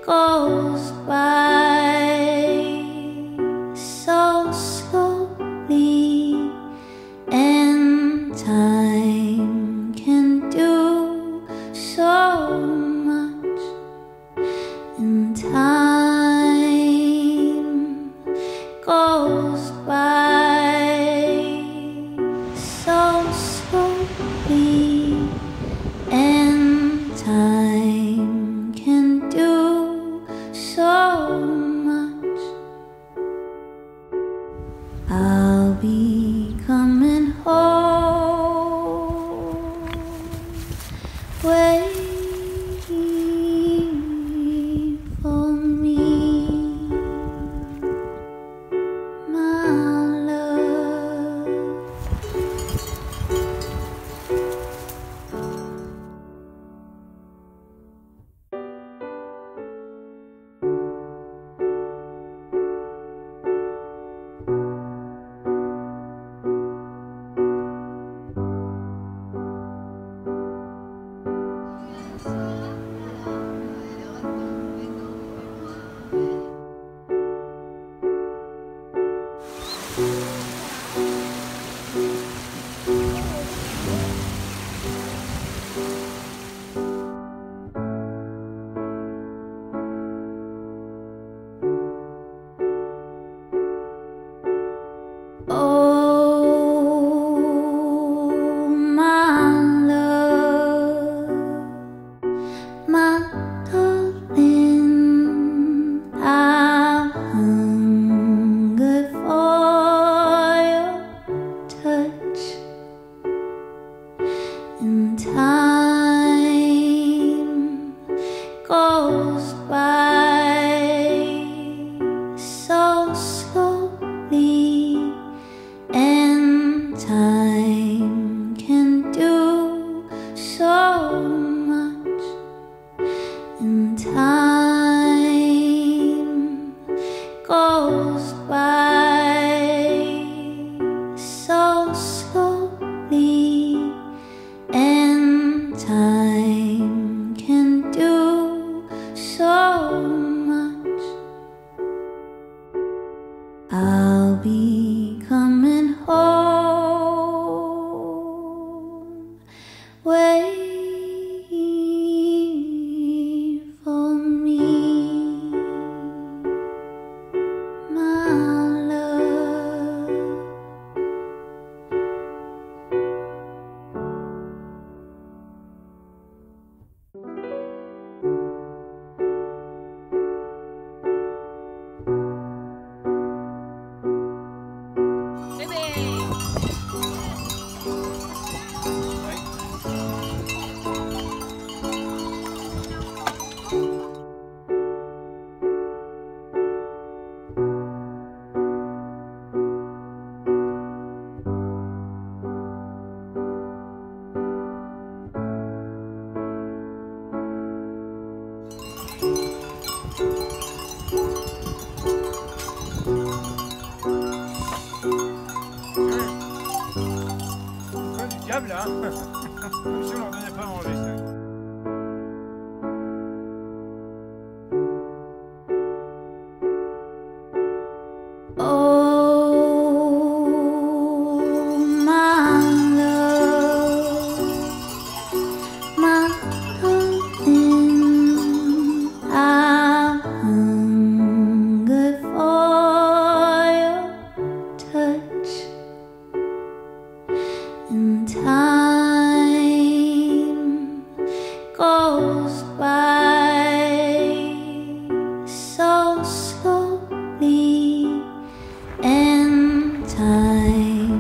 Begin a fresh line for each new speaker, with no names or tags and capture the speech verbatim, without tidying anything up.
goes by so slowly, and time can do so much, and time goes by so slowly, and time can do so much. I'll be coming home, waiting for me, my love. Oh, my love, my darling, I hunger for your touch, and time goes by so slowly, and time can do so much, and time goes by so slowly, and time can do so much. I'll be coming home, waiting for me, my love.
Du câble là, comme si on leur donnait pas à manger ça.
Oh, my love, my darling, I hunger for your touch, and time goes by so slowly, and time